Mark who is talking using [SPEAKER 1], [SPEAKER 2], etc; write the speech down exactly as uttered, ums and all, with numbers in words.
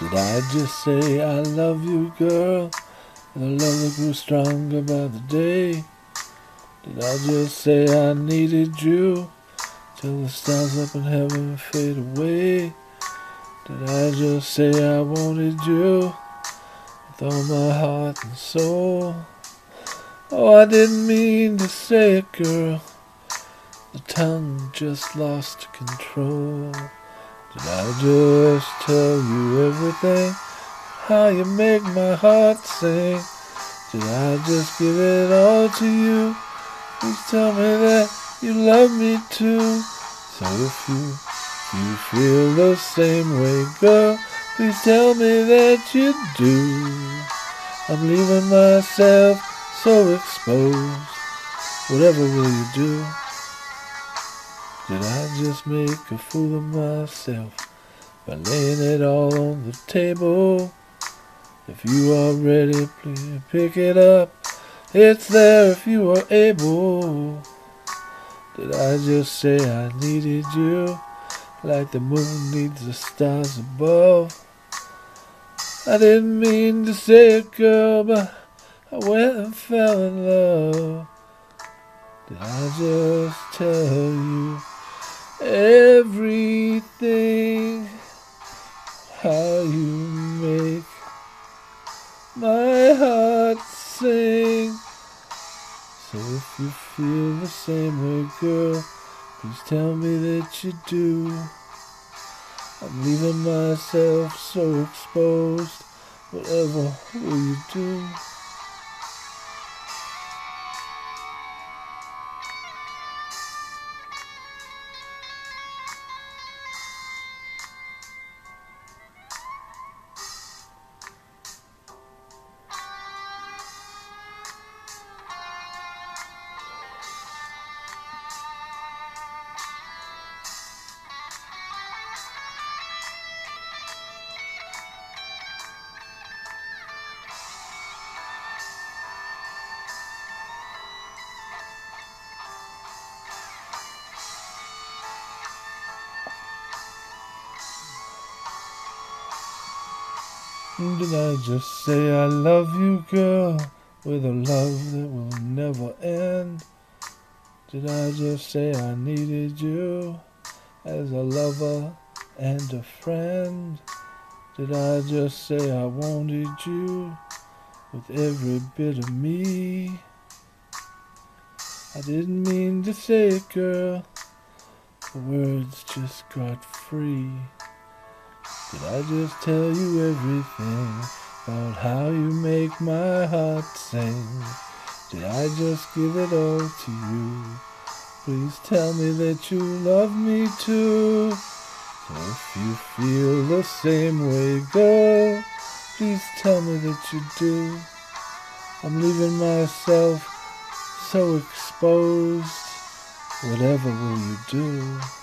[SPEAKER 1] Did I just say I love you, girl? And the love that grew stronger by the day. Did I just say I needed you till the stars up in heaven fade away? Did I just say I wanted you with all my heart and soul? Oh, I didn't mean to say it, girl. The tongue just lost control. Did I just tell you everything? How you make my heart sing? Did I just give it all to you? Please tell me that you love me too. So if you, you feel the same way, girl, please tell me that you do. I'm leaving myself so exposed. Whatever will you do? Did I just make a fool of myself by laying it all on the table? If you are ready, please pick it up. It's there if you are able. Did I just say I needed you like the moon needs the stars above? I didn't mean to say it, girl, but I went and fell in love. Did I just tell you everything? How you make my heart sing. So if you feel the same way, girl, please tell me that you do. I'm leaving myself so exposed. Whatever will you do? Did I just say I love you, girl, with a love that will never end? Did I just say I needed you as a lover and a friend? Did I just say I wanted you with every bit of me? I didn't mean to say it, girl. The words just got free. Did I just tell you everything about how you make my heart sing? Did I just give it all to you? Please tell me that you love me too. So if you feel the same way, girl, please tell me that you do. I'm leaving myself so exposed. Whatever will you do?